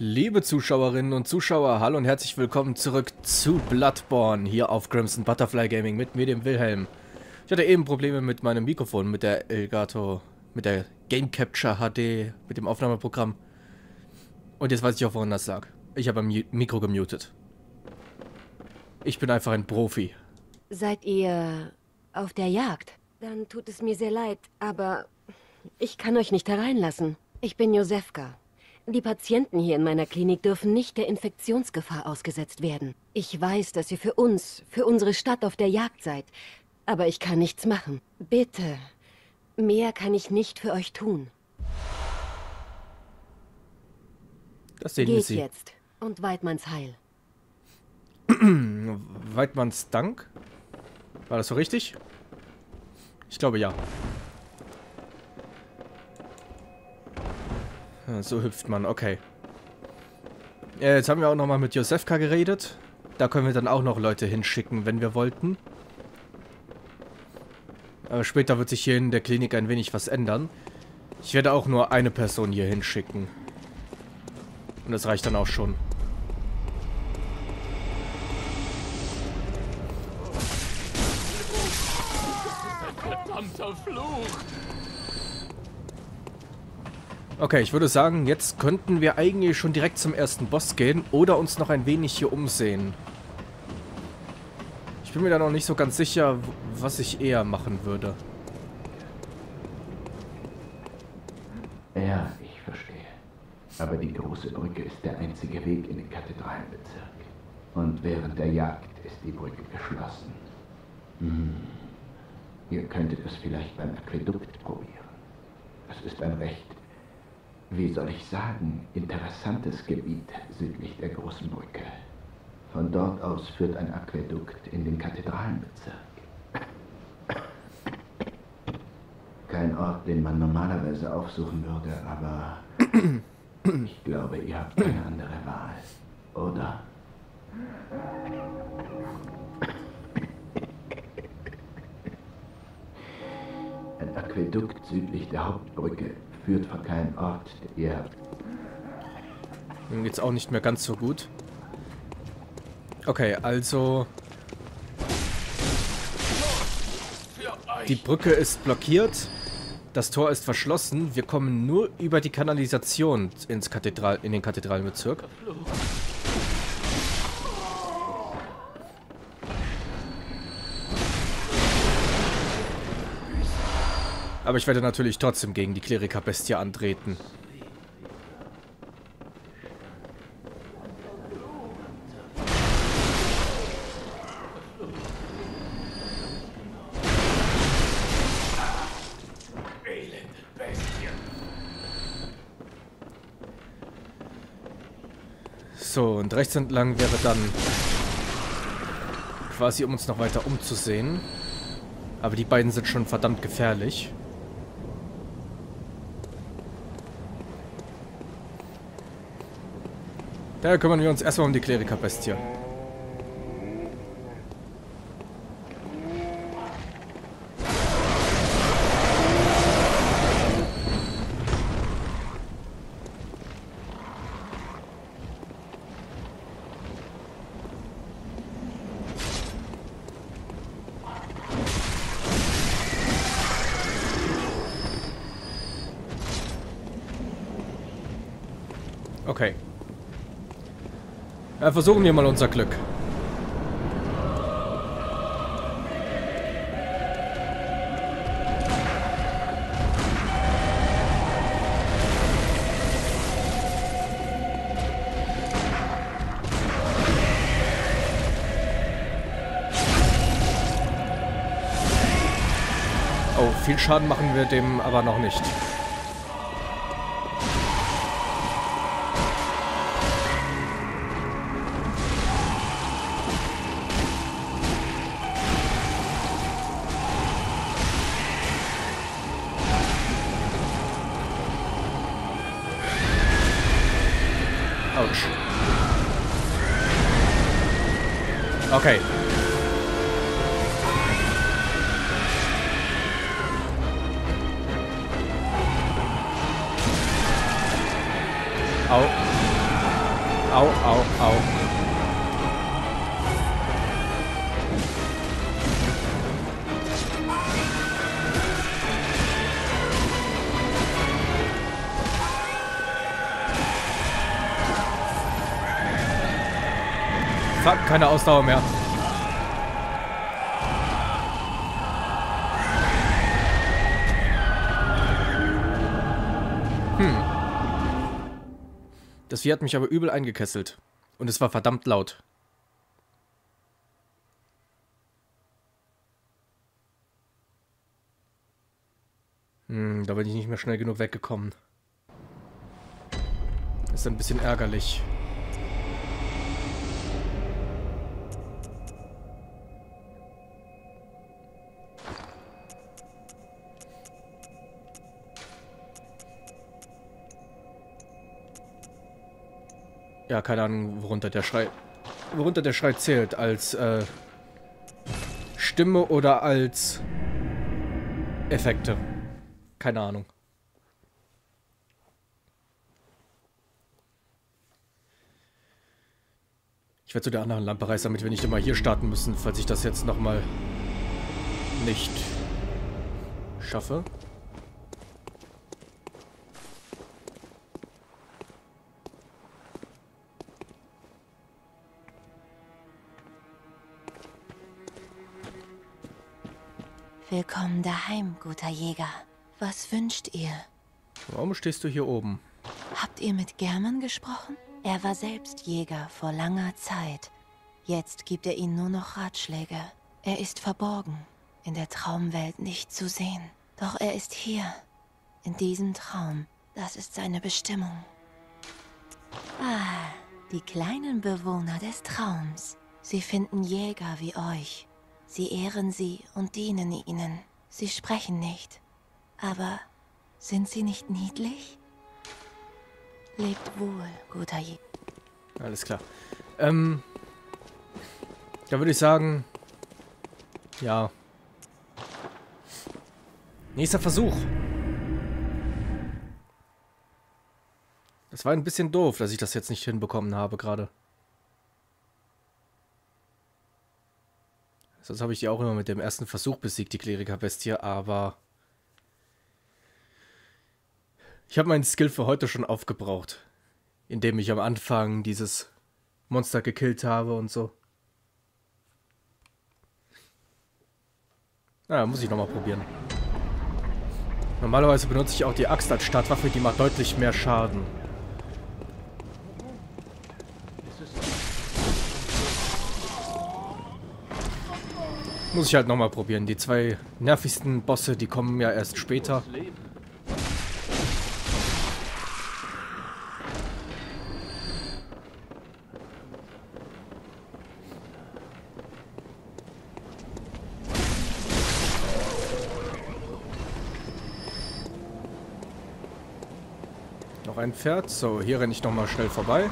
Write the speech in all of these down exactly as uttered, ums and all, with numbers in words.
Liebe Zuschauerinnen und Zuschauer, hallo und herzlich willkommen zurück zu Bloodborne hier auf Crimson Butterfly Gaming mit mir, dem Wilhelm. Ich hatte eben Probleme mit meinem Mikrofon, mit der Elgato, mit der Game Capture H D, mit dem Aufnahmeprogramm. Und jetzt weiß ich auch, woran das lag. Ich habe mein Mikro gemutet. Ich bin einfach ein Profi. Seid ihr auf der Jagd? Dann tut es mir sehr leid, aber ich kann euch nicht hereinlassen. Ich bin Josefka. Die Patienten hier in meiner Klinik dürfen nicht der Infektionsgefahr ausgesetzt werden. Ich weiß, dass ihr für uns, für unsere Stadt auf der Jagd seid, aber ich kann nichts machen. Bitte, mehr kann ich nicht für euch tun. Das sehen wir Geht sie. jetzt und Weidmanns Heil. Weidmanns Dank? War das so richtig? Ich glaube ja. So hüpft man, okay. Ja, jetzt haben wir auch nochmal mit Josefka geredet. Da können wir dann auch noch Leute hinschicken, wenn wir wollten. Aber später wird sich hier in der Klinik ein wenig was ändern. Ich werde auch nur eine Person hier hinschicken. Und das reicht dann auch schon. Verdammter Fluch! Okay, ich würde sagen, jetzt könnten wir eigentlich schon direkt zum ersten Boss gehen oder uns noch ein wenig hier umsehen. Ich bin mir da noch nicht so ganz sicher, was ich eher machen würde. Ja, ich verstehe. Aber die große Brücke ist der einzige Weg in den Kathedralenbezirk. Und während der Jagd ist die Brücke geschlossen. Hm. Ihr könntet es vielleicht beim Aquädukt probieren. Es ist ein recht, wie soll ich sagen, interessantes Gebiet südlich der großen Brücke. Von dort aus führt ein Aquädukt in den Kathedralenbezirk. Kein Ort, den man normalerweise aufsuchen würde, aber ich glaube, ihr habt keine andere Wahl, oder? Ein Aquädukt südlich der Hauptbrücke führt von keinem Ort, der ihr... Mir geht's auch nicht mehr ganz so gut. Okay, also... Die Brücke ist blockiert. Das Tor ist verschlossen. Wir kommen nur über die Kanalisation ins Kathedral in den Kathedralenbezirk. Aber ich werde natürlich trotzdem gegen die Kleriker-Bestie antreten. So, und rechts entlang wäre dann quasi, um uns noch weiter umzusehen. Aber die beiden sind schon verdammt gefährlich. Daher kümmern wir uns erstmal um die Kleriker-Bestie. Okay. Ja, versuchen wir mal unser Glück. Oh, viel Schaden machen wir dem aber noch nicht. Autsch. Okay. Au. Fuck, keine Ausdauer mehr. Hm. Das Vieh hat mich aber übel eingekesselt. Und es war verdammt laut. Hm, da bin ich nicht mehr schnell genug weggekommen. Das ist ein bisschen ärgerlich. Ja, keine Ahnung, worunter der Schrei, worunter der Schrei zählt. Als äh, Stimme oder als Effekte. Keine Ahnung. Ich werde zu der anderen Lampe reisen, damit wir nicht immer hier starten müssen, falls ich das jetzt nochmal nicht schaffe. Willkommen daheim, guter Jäger. Was wünscht ihr? Warum stehst du hier oben? Habt ihr mit German gesprochen? Er war selbst Jäger vor langer Zeit. Jetzt gibt er ihnen nur noch Ratschläge. Er ist verborgen, in der Traumwelt nicht zu sehen. Doch er ist hier, in diesem Traum. Das ist seine Bestimmung. Ah, die kleinen Bewohner des Traums. Sie finden Jäger wie euch. Sie ehren sie und dienen ihnen. Sie sprechen nicht. Aber sind sie nicht niedlich? Lebt wohl, guter Jäger. Alles klar. Ähm, da würde ich sagen, ja. Nächster Versuch. Das war ein bisschen doof, dass ich das jetzt nicht hinbekommen habe gerade. Sonst habe ich die auch immer mit dem ersten Versuch besiegt, die Kleriker-Bestie, aber ich habe meinen Skill für heute schon aufgebraucht, indem ich am Anfang dieses Monster gekillt habe und so. Na, muss ich nochmal probieren. Normalerweise benutze ich auch die Axt als Startwaffe, die macht deutlich mehr Schaden. Muss ich halt nochmal probieren. Die zwei nervigsten Bosse, die kommen ja erst später. Noch ein Pferd. So, hier renne ich nochmal schnell vorbei.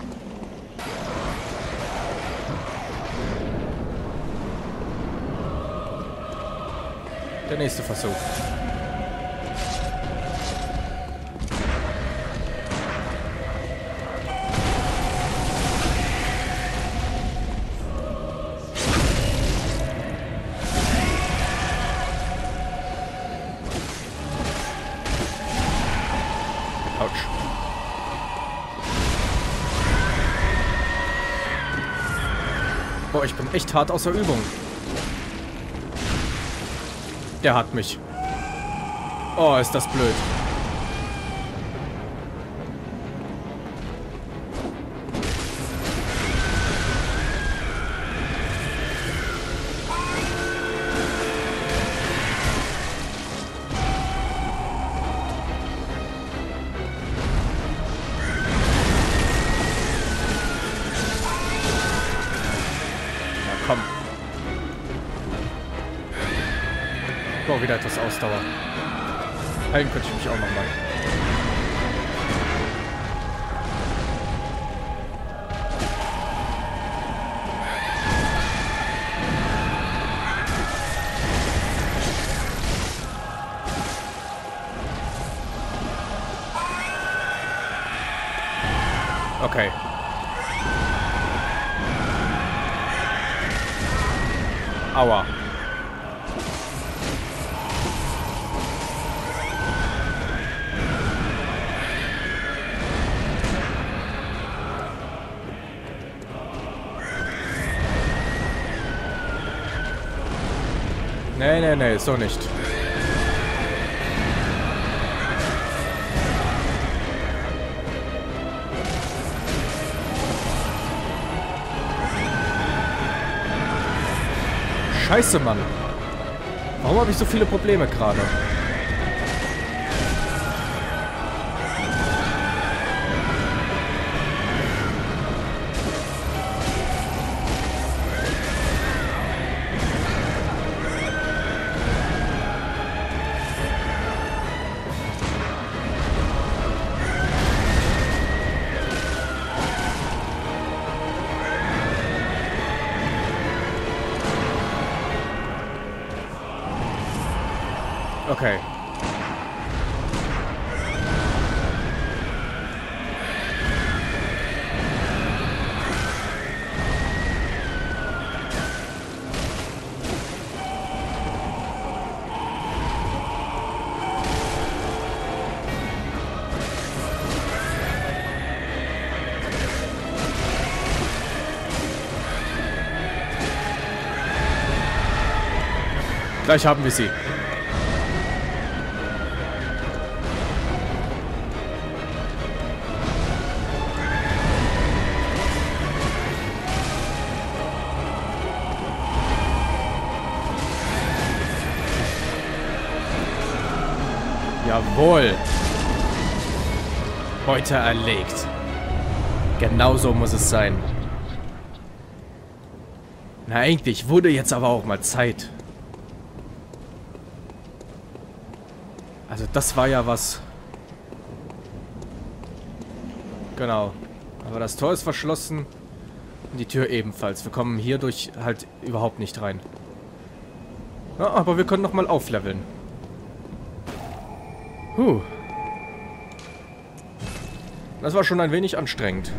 Der nächste Versuch. Autsch. Boah, ich bin echt hart außer Übung. Der hat mich. Oh, ist das blöd. Ja, komm. Ich brauche wieder etwas Ausdauer. Heilen könnte ich mich auch nochmal. Okay. Aua. Nee, nee, nee, so nicht. Scheiße, Mann. Warum habe ich so viele Probleme gerade? Okay. Gleich haben wir sie. Jawohl. Heute erlegt. Genauso muss es sein. Na, eigentlich wurde jetzt aber auch mal Zeit. Also das war ja was. Genau. Aber das Tor ist verschlossen. Und die Tür ebenfalls. Wir kommen hierdurch halt überhaupt nicht rein. Ja, aber wir können nochmal aufleveln. Huh. Das war schon ein wenig anstrengend.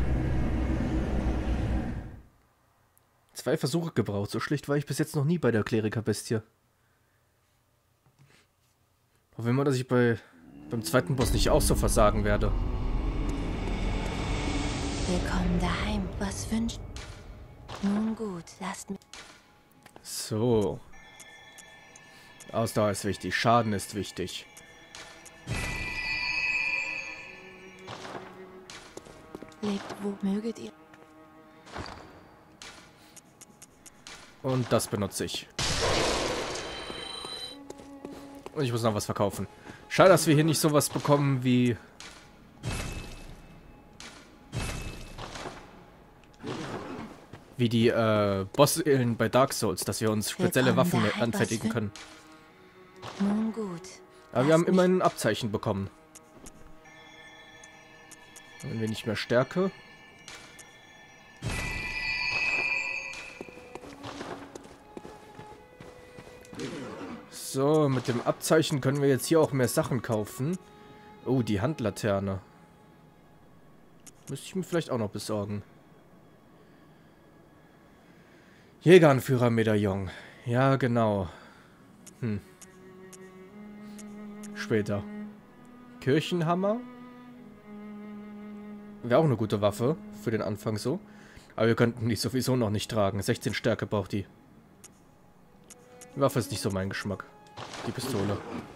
Zwei Versuche gebraucht. So schlicht war ich bis jetzt noch nie bei der Kleriker-Bestie. Hoffen wir mal, dass ich bei beim zweiten Boss nicht auch so versagen werde. Willkommen daheim. Was wünscht? Nun gut, lasst mich. So. Ausdauer ist wichtig. Schaden ist wichtig. Lebt, wo möget ihr? Und das benutze ich. Und ich muss noch was verkaufen. Schade, dass wir hier nicht sowas bekommen wie... Wie die äh, Boss-Seelen bei Dark Souls, dass wir uns spezielle Waffen anfertigen können. Nun gut. Aber wir haben immerhin ein Abzeichen bekommen. Ein wenig mehr Stärke. So, mit dem Abzeichen können wir jetzt hier auch mehr Sachen kaufen. Oh, die Handlaterne. Müsste ich mir vielleicht auch noch besorgen. Jägeranführer-Medaillon. Ja, genau. Hm. Später. Kirchenhammer. Wäre auch eine gute Waffe. Für den Anfang so. Aber wir könnten die sowieso noch nicht tragen. sechzehn Stärke braucht die. Die Waffe ist nicht so mein Geschmack. Die Pistole.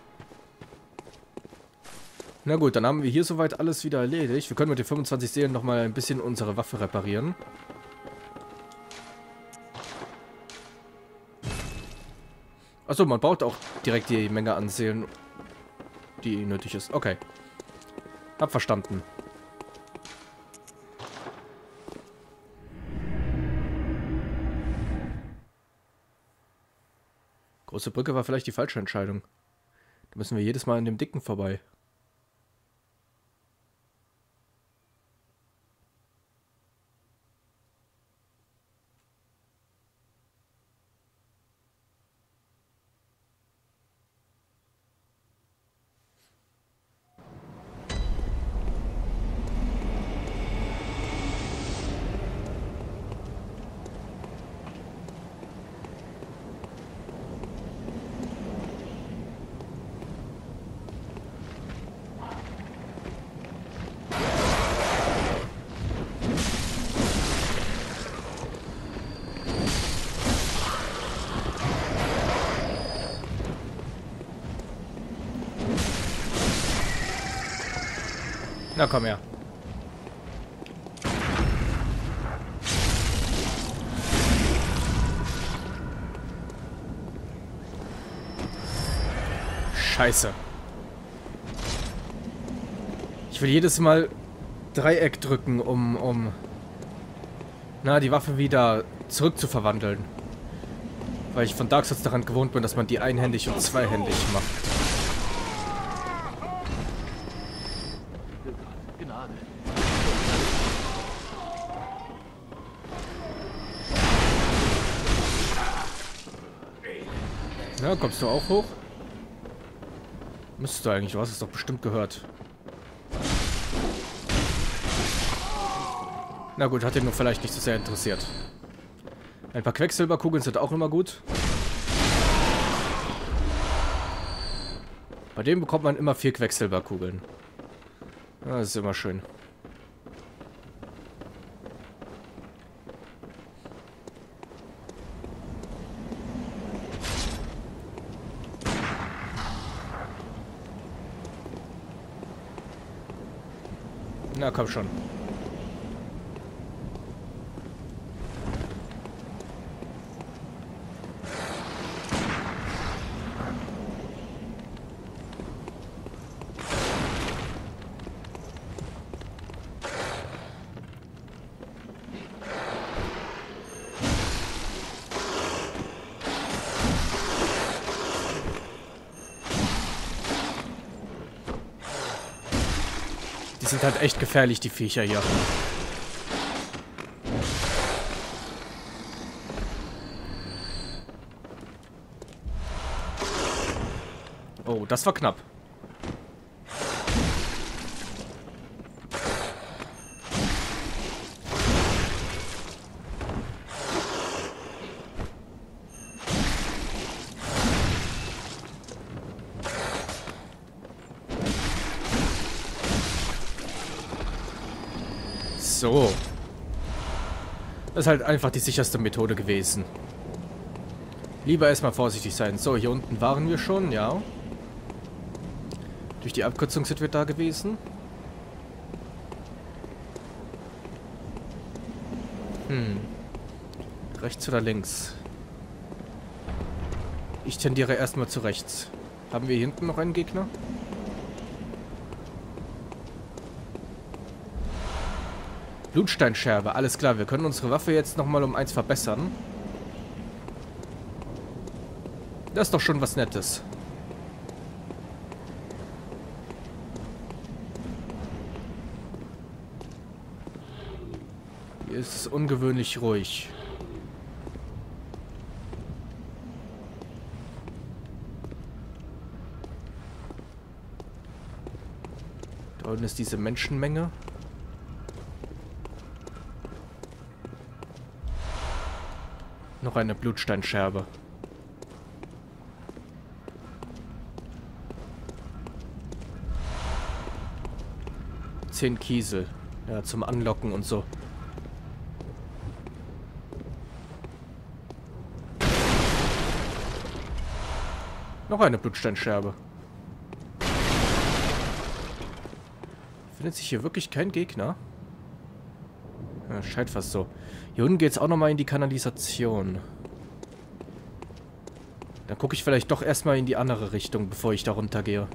Na gut, dann haben wir hier soweit alles wieder erledigt. Wir können mit den fünfundzwanzig Seelen nochmal ein bisschen unsere Waffe reparieren. Achso, man baut auch direkt die Menge an Seelen, die nötig ist. Okay. Hab verstanden. Große Brücke war vielleicht die falsche Entscheidung. Da müssen wir jedes Mal an dem Dicken vorbei. Na komm her. Scheiße. Ich will jedes Mal Dreieck drücken, um, um na, die Waffe wieder zurückzuverwandeln. Weil ich von Dark Souls daran gewohnt bin, dass man die einhändig und zweihändig macht. Gnade. Na, kommst du auch hoch? Müsstest du eigentlich, du hast es doch bestimmt gehört. Na gut, hat ihn nur vielleicht nicht so sehr interessiert. Ein paar Quecksilberkugeln sind auch immer gut. Bei dem bekommt man immer vier Quecksilberkugeln. Ja, das ist immer schön. Na, komm schon. Die sind halt echt gefährlich, die Viecher hier. Oh, das war knapp. So. Das ist halt einfach die sicherste Methode gewesen. Lieber erstmal vorsichtig sein. So, hier unten waren wir schon, ja. Durch die Abkürzung sind wir da gewesen. Hm. Rechts oder links? Ich tendiere erstmal zu rechts. Haben wir hier hinten noch einen Gegner? Blutsteinscherbe, alles klar. Wir können unsere Waffe jetzt nochmal um eins verbessern. Das ist doch schon was Nettes. Hier ist es ungewöhnlich ruhig. Da unten ist diese Menschenmenge. Noch eine Blutsteinscherbe. Zehn Kiesel. Ja, zum Anlocken und so. Noch eine Blutsteinscherbe. Findet sich hier wirklich kein Gegner? Ja, scheint fast so. Hier unten geht es auch nochmal in die Kanalisation. Dann gucke ich vielleicht doch erstmal in die andere Richtung, bevor ich da runtergehe.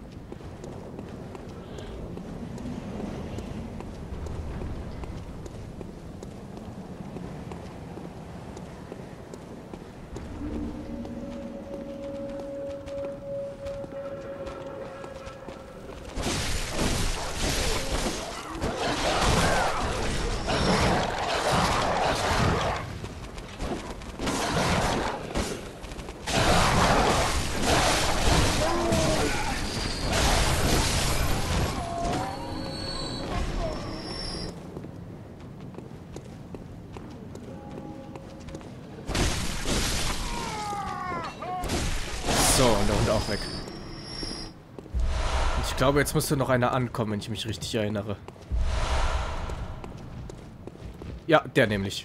So, und der Hund auch weg. Und ich glaube, jetzt müsste noch einer ankommen, wenn ich mich richtig erinnere. Ja, der nämlich.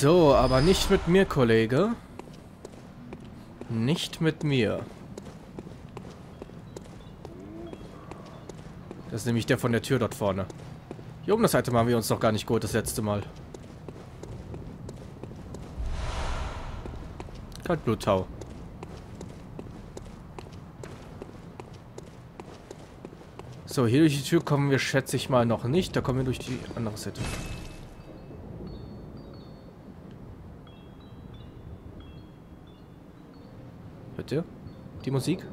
So, aber nicht mit mir, Kollege. Nicht mit mir. Das ist nämlich der von der Tür dort vorne. Hier oben das Item haben wir uns noch gar nicht geholt das letzte Mal. Kaltbluttau. So, hier durch die Tür kommen wir, schätze ich mal, noch nicht. Da kommen wir durch die andere Seite. Hört ihr die Musik?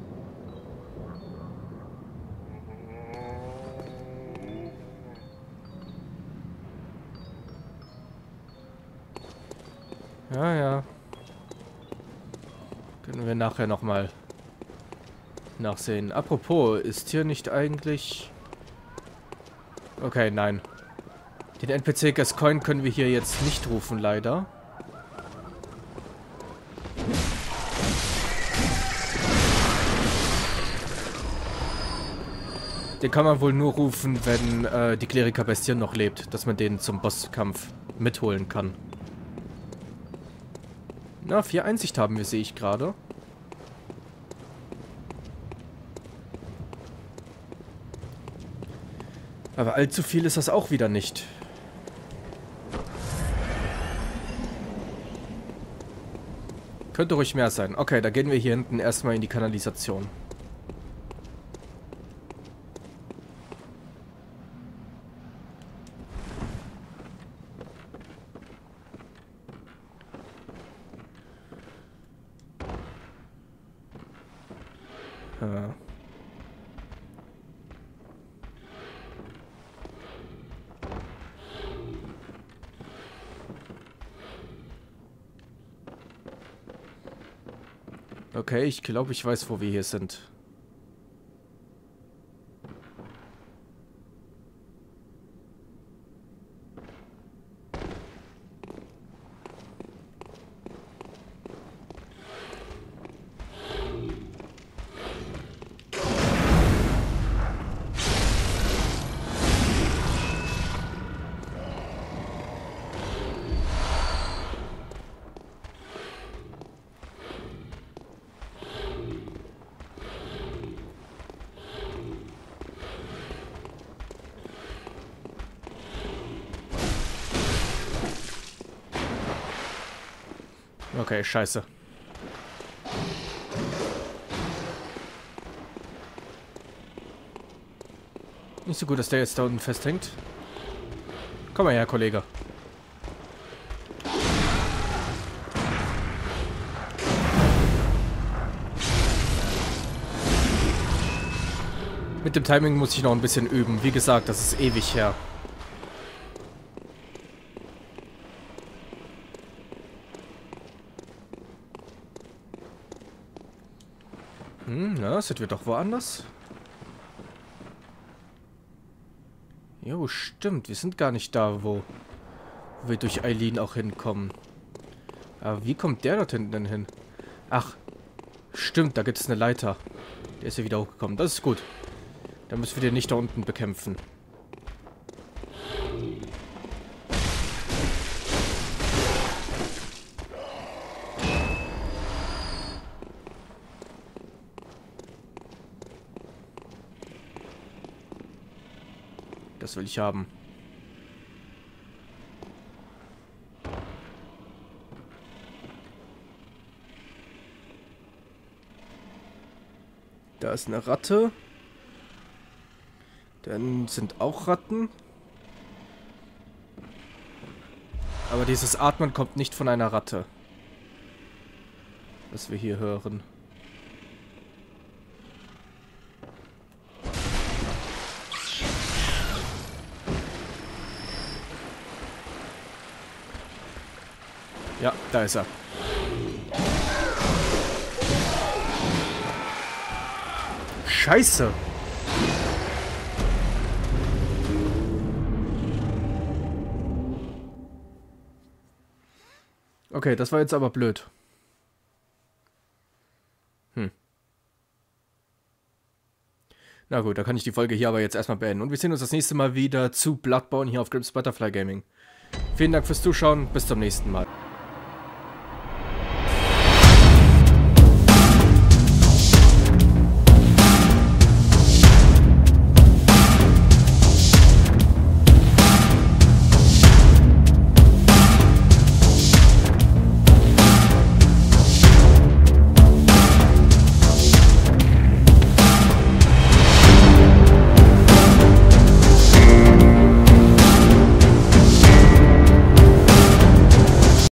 Ja, ja. Können wir nachher nochmal nachsehen. Apropos, ist hier nicht eigentlich... Okay, nein. Den N P C Gascoigne können wir hier jetzt nicht rufen, leider. Den kann man wohl nur rufen, wenn äh, die Kleriker Bestien noch lebt, dass man den zum Bosskampf mitholen kann. Na, vier Einsicht haben wir, sehe ich gerade. Aber allzu viel ist das auch wieder nicht. Könnte ruhig mehr sein. Okay, da gehen wir hier hinten erstmal in die Kanalisation. Ja. Okay, ich glaube, ich weiß, wo wir hier sind. Okay, scheiße. Nicht so gut, dass der jetzt da unten festhängt. Komm mal her, Kollege. Mit dem Timing muss ich noch ein bisschen üben. Wie gesagt, das ist ewig her. Hm, na, sind wir doch woanders? Jo, stimmt. Wir sind gar nicht da, wo, wo wir durch Eileen auch hinkommen. Aber wie kommt der dort hinten denn hin? Ach, stimmt, da gibt es eine Leiter. Der ist ja wieder hochgekommen. Das ist gut. Dann müssen wir den nicht da unten bekämpfen. Das will ich haben. Da ist eine Ratte. Dann sind auch Ratten. Aber dieses Atmen kommt nicht von einer Ratte. Was wir hier hören. Ja, da ist er. Scheiße. Okay, das war jetzt aber blöd. Hm. Na gut, da kann ich die Folge hier aber jetzt erstmal beenden. Und wir sehen uns das nächste Mal wieder zu Bloodborne hier auf Grimms Butterfly Gaming. Vielen Vielen Dank fürs Zuschauen. Bis zum nächsten Mal.